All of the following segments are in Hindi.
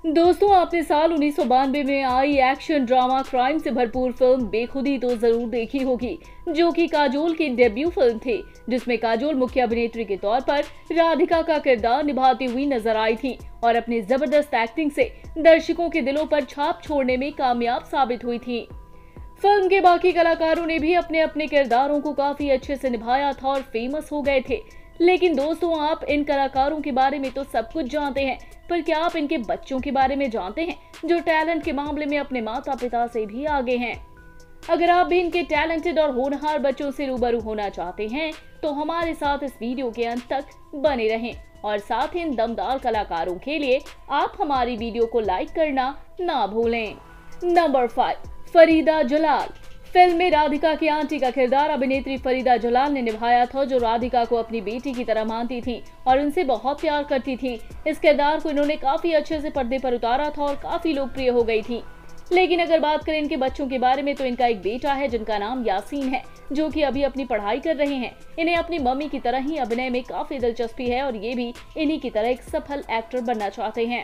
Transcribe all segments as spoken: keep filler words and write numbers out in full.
दोस्तों, आपने साल उन्नीस सौ बानवे में आई एक्शन ड्रामा क्राइम से भरपूर फिल्म बेखुदी तो जरूर देखी होगी, जो कि काजोल की डेब्यू फिल्म थी, जिसमें काजोल मुख्य अभिनेत्री के तौर पर राधिका का किरदार निभाती हुई नजर आई थी और अपनी जबरदस्त एक्टिंग से दर्शकों के दिलों पर छाप छोड़ने में कामयाब साबित हुई थी। फिल्म के बाकी कलाकारों ने भी अपने अपने किरदारों को काफी अच्छे से निभाया था और फेमस हो गए थे। लेकिन दोस्तों, आप इन कलाकारों के बारे में तो सब कुछ जानते हैं, पर क्या आप इनके बच्चों के बारे में जानते हैं, जो टैलेंट के मामले में अपने माता पिता से भी आगे हैं? अगर आप भी इनके टैलेंटेड और होनहार बच्चों से रूबरू होना चाहते हैं, तो हमारे साथ इस वीडियो के अंत तक बने रहें और साथ ही इन दमदार कलाकारों के लिए आप हमारी वीडियो को लाइक करना ना भूलें। Number five, Farida Jalal. Film में राधिका की आंटी का किरदार अभिनेत्री फरीदा जलाल ने निभाया था, जो राधिका को अपनी बेटी की तरह मानती थी और उनसे बहुत प्यार करती थी। इस किरदार को इन्होंने काफी अच्छे से पर्दे पर उतारा था और काफी लोकप्रिय हो गई थी। लेकिन अगर बात करें इनके बच्चों के बारे में, तो इनका एक बेटा है जिनका नाम यासीन है, जो कि अभी अपनी पढ़ाई कर रहे हैं। इन्हें अपनी मम्मी की तरह ही अभिनय में काफी दिलचस्पी है और ये भी इन्हीं की तरह एक सफल एक्टर बनना चाहते हैं।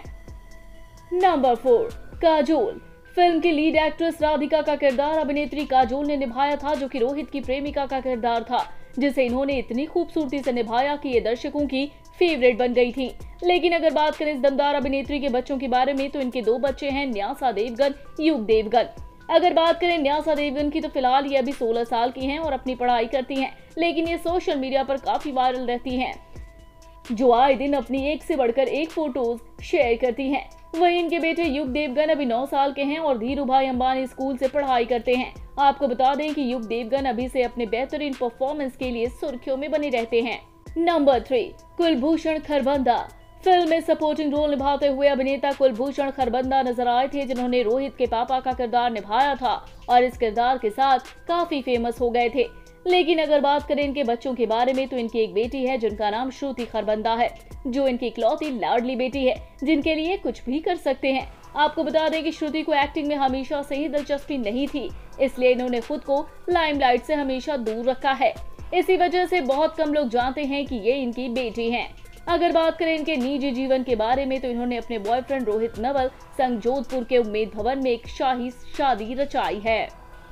Number four, Kajol. फिल्म की लीड एक्ट्रेस राधिका का किरदार अभिनेत्री काजोल ने निभाया था, जो कि रोहित की प्रेमिका का किरदार था, जिसे इन्होंने इतनी खूबसूरती से निभाया कि ये दर्शकों की फेवरेट बन गई थी। लेकिन अगर बात करें इस दमदार अभिनेत्री के बच्चों के बारे में, तो इनके दो बच्चे हैं, न्यासा देवगन, युग देवगन। अगर बात करें न्यासा देवगन की, तो फिलहाल ये अभी सोलह साल की हैं और अपनी पढ़ाई करती हैं, लेकिन ये सोशल मीडिया पर काफी वायरल रहती हैं, जो आए दिन अपनी एक से बढ़कर एक फोटोज शेयर करती हैं। वहीं इनके बेटे युग देवगन अभी नौ साल के हैं और धीरू भाई अंबानी स्कूल से पढ़ाई करते हैं। आपको बता दें कि युग देवगन अभी से अपने बेहतरीन परफॉर्मेंस के लिए सुर्खियों में बने रहते हैं। Number three, Kulbhushan Kharbanda. Film में सपोर्टिंग रोल निभाते हुए अभिनेता कुलभूषण खरबंदा नजर आए थे, जिन्होंने रोहित के पापा का किरदार निभाया था और इस किरदार के साथ काफी फेमस हो गए थे। लेकिन अगर बात करें इनके बच्चों के बारे में, तो इनकी एक बेटी है जिनका नाम श्रुति खरबंदा है, जो इनकी इकलौती लाडली बेटी है, जिनके लिए कुछ भी कर सकते हैं। आपको बता दें कि श्रुति को एक्टिंग में हमेशा से ही दिलचस्पी नहीं थी, इसलिए इन्होंने खुद को लाइमलाइट से हमेशा दूर रखा है। इसी वजह से बहुत कम लोग जानते हैं कि ये इनकी बेटी हैं। अगर बात करें इनके निजी जीवन के बारे में, तो इन्होंने अपने बॉयफ्रेंड रोहित नवल संग जोधपुर के उम्मेद भवन में एक शाही शादी रचाई है।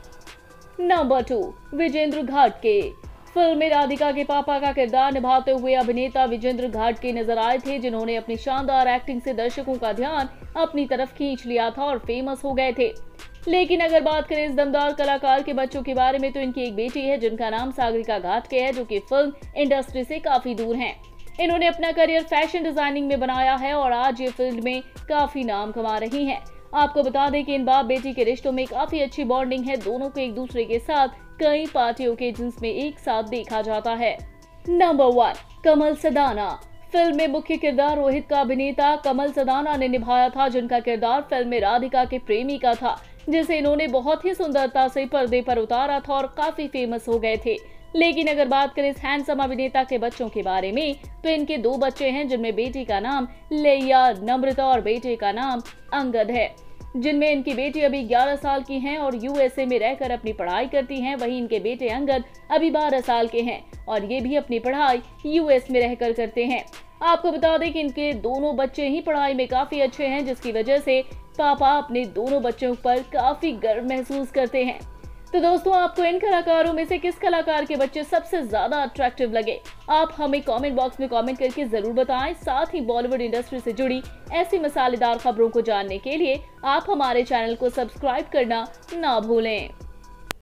नंबर टू, विजेंद्र घाटगे। फिल्म में राधिका के पापा का किरदार निभाते हुए अभिनेता विजेंद्र घाटगे नजर आए थे, जिन्होंने अपनी शानदार एक्टिंग से दर्शकों का ध्यान अपनी तरफ खींच लिया था और फेमस हो गए थे। लेकिन अगर बात करें इस दमदार कलाकार के बच्चों के बारे में, तो इनकी एक बेटी है जिनका नाम सागरिका घाटगे है, जो कि फिल्म इंडस्ट्री से काफी दूर हैं। इन्होंने अपना करियर फैशन डिजाइनिंग में बनाया है और आज ये फील्ड में काफी नाम कमा रही हैं। आपको बता दें कि इन बाप बेटी के रिश्तों में काफी अच्छी बॉन्डिंग है, दोनों को एक दूसरे के साथ कई पार्टी ओकेजन्स में एक साथ देखा जाता है। Number one, Kamal Sadana. Film में मुख्य किरदार रोहित का अभिनेता कमल सदाना ने निभाया था, जिनका किरदार फिल्म में राधिका के प्रेमी का था, जिसे इन्होंने बहुत ही सुंदरता से पर्दे पर उतारा था और काफी फेमस हो गए थे। लेकिन अगर बात करें इस हैंडसम अभिनेता के बच्चों के बारे में, तो इनके दो बच्चे हैं, जिनमें बेटी का नाम लेया नम्रता और बेटे का नाम अंगद है, जिनमें इनकी बेटी अभी ग्यारह साल की हैं और यूएसए में रहकर अपनी पढ़ाई करती हैं। वहीं इनके बेटे अंगद अभी बारह साल के हैं और ये भी अपनी पढ़ाई यूएस में रहकर करते हैं। आपको बता दें कि इनके दोनों बच्चे ही पढ़ाई में काफी अच्छे हैं, जिसकी वजह से पापा अपने दोनों बच्चों पर काफी गर्व महसूस करते हैं। तो दोस्तों, आपको इन कलाकारों में से किस कलाकार के बच्चे सबसे ज्यादा अट्रैक्टिव लगे? आप हमें कमेंट बॉक्स में कमेंट करके जरूर बताएं। साथ ही बॉलीवुड इंडस्ट्री से जुड़ी ऐसी मसालेदार खबरों को जानने के लिए आप हमारे चैनल को सब्सक्राइब करना ना भूलें।